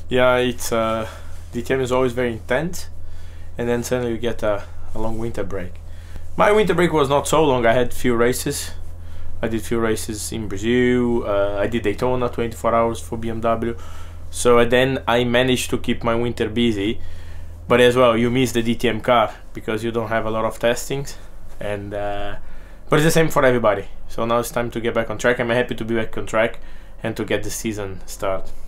Yeah, it's DTM is always very intense, and then suddenly you get a long winter break. My winter break was not so long. I had few races. I did few races in Brazil. I did Daytona 24 hours for BMW. So then I managed to keep my winter busy. But as well, you miss the DTM car because you don't have a lot of testings, and but it's the same for everybody. So now it's time to get back on track. I'm happy to be back on track and to get the season started.